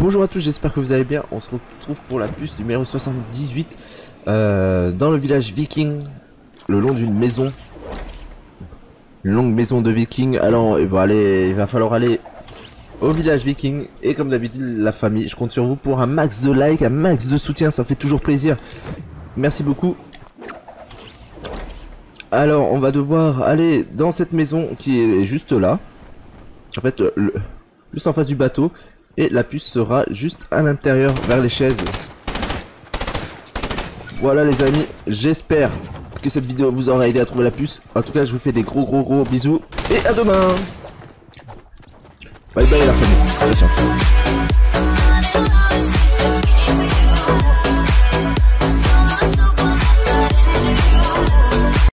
Bonjour à tous, j'espère que vous allez bien. On se retrouve pour la puce numéro 78 dans le village viking, le long d'une maison. Une longue maison de viking. Alors il va falloir aller au village viking. Et comme d'habitude, la famille, je compte sur vous pour un max de like, un max de soutien, ça fait toujours plaisir. Merci beaucoup. Alors on va devoir aller dans cette maison qui est juste là. En fait, juste en face du bateau. Et la puce sera juste à l'intérieur, vers les chaises. Voilà les amis, j'espère que cette vidéo vous aura aidé à trouver la puce. En tout cas, je vous fais des gros bisous. Et à demain. Bye bye la famille. Allez, ciao.